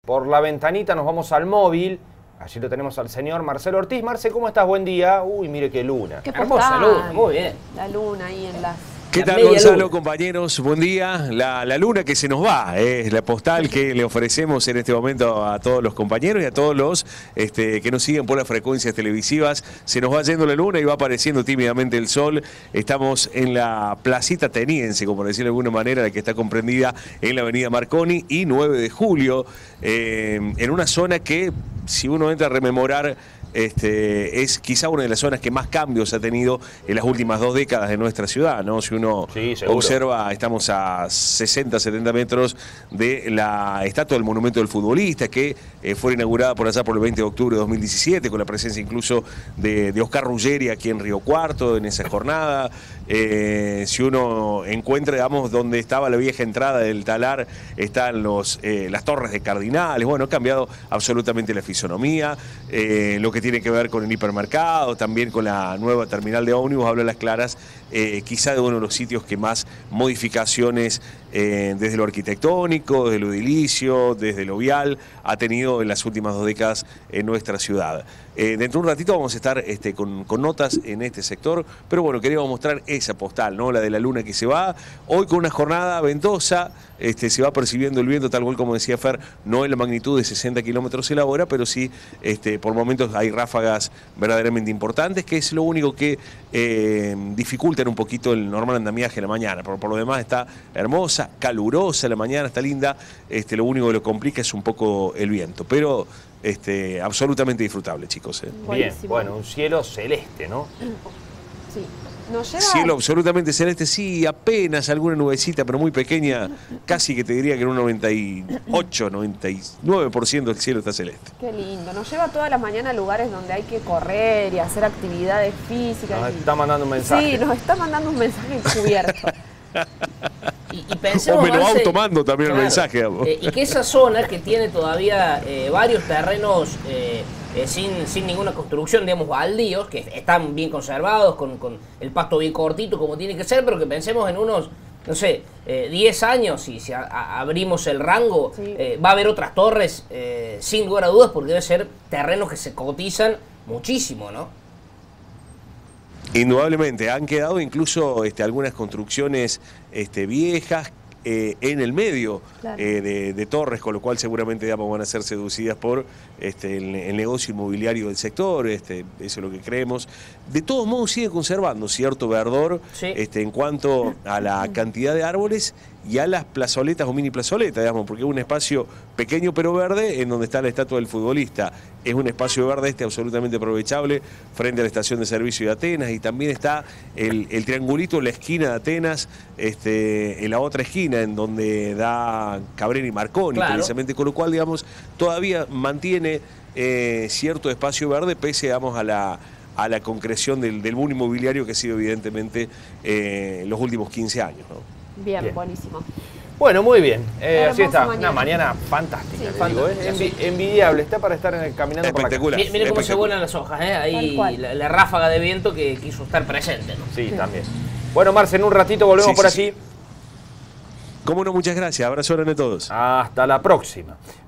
por la ventanita nos vamos al móvil. Allí lo tenemos al señor Marcelo Ortiz. Marce, ¿cómo estás? Buen día. Uy, mire qué luna. Qué Hermosa luna, muy bien. La luna ahí en las... ¿Qué tal, Gonzalo, compañeros? Buen día. La luna que se nos va, es la postal que le ofrecemos en este momento a todos los compañeros y a todos los que nos siguen por las frecuencias televisivas. Se nos va yendo la luna y va apareciendo tímidamente el sol. Estamos en la placita ateniense, como decirlo de alguna manera, la que está comprendida en la avenida Marconi y 9 de julio, en una zona que, si uno entra a rememorar, es quizá una de las zonas que más cambios ha tenido en las últimas 2 décadas de nuestra ciudad, ¿no? Si uno observa, estamos a 60, 70 metros de la estatua del monumento del futbolista, que fue inaugurada por allá por el 20 de octubre de 2017, con la presencia incluso de Oscar Ruggeri aquí en Río Cuarto, en esa jornada. Si uno encuentra, digamos, donde estaba la vieja entrada del Talar, están las torres de Cardinales. Bueno, ha cambiado absolutamente la fisonomía, lo que tiene que ver con el hipermercado, también con la nueva terminal de ómnibus, habla a las claras, quizá de uno de los sitios que más modificaciones desde lo arquitectónico, desde lo edilicio, desde lo vial, ha tenido en las últimas 2 décadas en nuestra ciudad. Dentro de un ratito vamos a estar con notas en este sector, pero bueno, queríamos mostrar esa postal, ¿no? La de la luna que se va, hoy con una jornada ventosa, se va percibiendo el viento, tal cual como decía Fer, no en la magnitud de 60 kilómetros la hora, pero sí, por momentos hay ráfagas verdaderamente importantes, que es lo único que dificultan un poquito el normal andamiaje de la mañana. Por lo demás está hermosa, calurosa la mañana, está linda, lo único que lo complica es un poco el viento, pero absolutamente disfrutable, chicos. Bien, bueno, un cielo celeste, ¿no? Sí. Nos lleva... Cielo absolutamente celeste, sí, apenas alguna nubecita, pero muy pequeña, casi que te diría que en un 98, 99% del cielo está celeste. Qué lindo. Nos lleva todas las mañanas a lugares donde hay que correr y hacer actividades físicas. Nos está mandando un mensaje. Sí, nos está mandando un mensaje encubierto. Y pensemos, o me lo va tomando también, claro, el mensaje. Y que esa zona que tiene todavía varios terrenos sin ninguna construcción, digamos, baldíos, que están bien conservados, con el pasto bien cortito como tiene que ser, pero que pensemos en unos, no sé, 10 años, y si abrimos el rango, sí, va a haber otras torres, sin lugar a dudas, porque debe ser terrenos que se cotizan muchísimo, ¿no? Indudablemente, han quedado incluso algunas construcciones viejas en el medio, claro, de torres, con lo cual seguramente, digamos, van a ser seducidas por el negocio inmobiliario del sector, eso es lo que creemos. De todos modos sigue conservando cierto verdor, sí, en cuanto a la cantidad de árboles y a las plazoletas o mini plazoletas, digamos, porque es un espacio pequeño pero verde en donde está la estatua del futbolista. Es un espacio verde absolutamente aprovechable frente a la estación de servicio de Atenas, y también está el triangulito en la esquina de Atenas, en la otra esquina en donde da Cabrera y Marconi, claro, precisamente, con lo cual, digamos, todavía mantiene cierto espacio verde pese, digamos, a la concreción del boom inmobiliario que ha sido evidentemente los últimos 15 años, ¿no? Bien, buenísimo. Bueno, muy bien. Así está, una mañana fantástica, sí, digo, envidiable, está para estar caminando por la calle. Mire cómo se vuelan las hojas, ahí la ráfaga de viento que quiso estar presente, ¿no? Sí, también. Bueno, Marce, en un ratito volvemos por allí. Cómo no, muchas gracias. Abrazo grande a todos. Hasta la próxima.